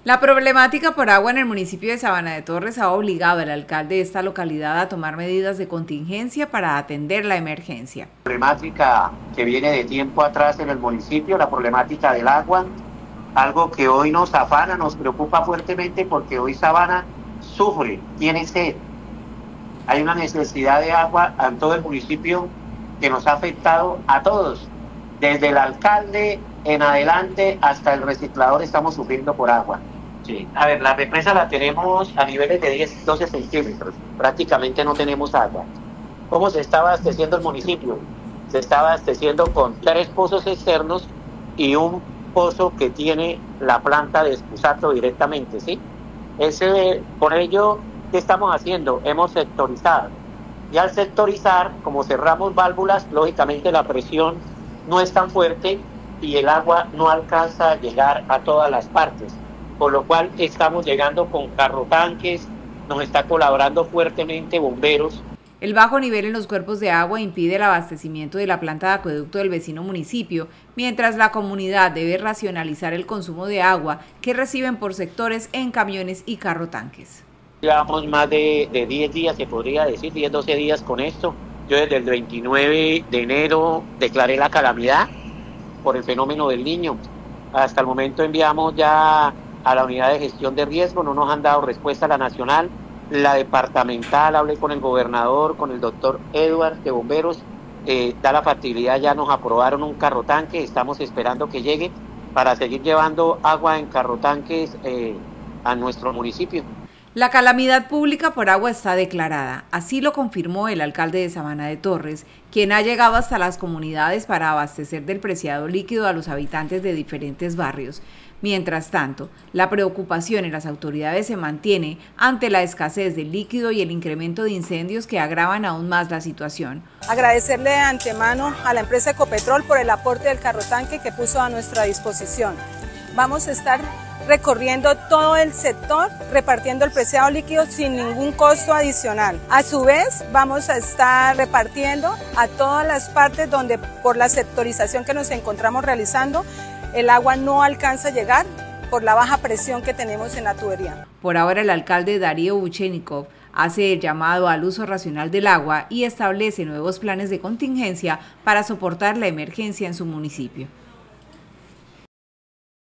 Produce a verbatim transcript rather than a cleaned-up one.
La problemática por agua en el municipio de Sabana de Torres ha obligado al alcalde de esta localidad a tomar medidas de contingencia para atender la emergencia. La problemática que viene de tiempo atrás en el municipio, la problemática del agua, algo que hoy nos afana, nos preocupa fuertemente porque hoy Sabana sufre, tiene sed. Hay una necesidad de agua en todo el municipio que nos ha afectado a todos. Desde el alcalde en adelante hasta el reciclador estamos sufriendo por agua. Sí. A ver, la represa la tenemos a niveles de diez, doce centímetros. Prácticamente no tenemos agua. ¿Cómo se está abasteciendo el municipio? Se está abasteciendo con tres pozos externos y un pozo que tiene la planta de Espusato directamente, ¿sí? Ese, por ello, ¿qué estamos haciendo? Hemos sectorizado. Y al sectorizar, como cerramos válvulas, lógicamente la presión no es tan fuerte y el agua no alcanza a llegar a todas las partes. Por lo cual estamos llegando con carrotanques, nos está colaborando fuertemente bomberos. El bajo nivel en los cuerpos de agua impide el abastecimiento de la planta de acueducto del vecino municipio, mientras la comunidad debe racionalizar el consumo de agua que reciben por sectores en camiones y carrotanques. Llevamos más de, de diez días, se podría decir, diez, doce días con esto. Yo desde el veintinueve de enero declaré la calamidad por el fenómeno del Niño. Hasta el momento enviamos ya a la unidad de gestión de riesgo, no nos han dado respuesta a la nacional, la departamental, hablé con el gobernador, con el doctor Edward de bomberos, eh, da la factibilidad, ya nos aprobaron un carrotanque, estamos esperando que llegue para seguir llevando agua en carrotanques eh, a nuestro municipio. La calamidad pública por agua está declarada, así lo confirmó el alcalde de Sabana de Torres, quien ha llegado hasta las comunidades para abastecer del preciado líquido a los habitantes de diferentes barrios. Mientras tanto, la preocupación en las autoridades se mantiene ante la escasez del líquido y el incremento de incendios que agravan aún más la situación. Agradecerle de antemano a la empresa Ecopetrol por el aporte del carrotanque que puso a nuestra disposición. Vamos a estar recorriendo todo el sector, repartiendo el preciado líquido sin ningún costo adicional. A su vez, vamos a estar repartiendo a todas las partes donde por la sectorización que nos encontramos realizando, el agua no alcanza a llegar por la baja presión que tenemos en la tubería. Por ahora, el alcalde Darío Buchenikov hace el llamado al uso racional del agua y establece nuevos planes de contingencia para soportar la emergencia en su municipio.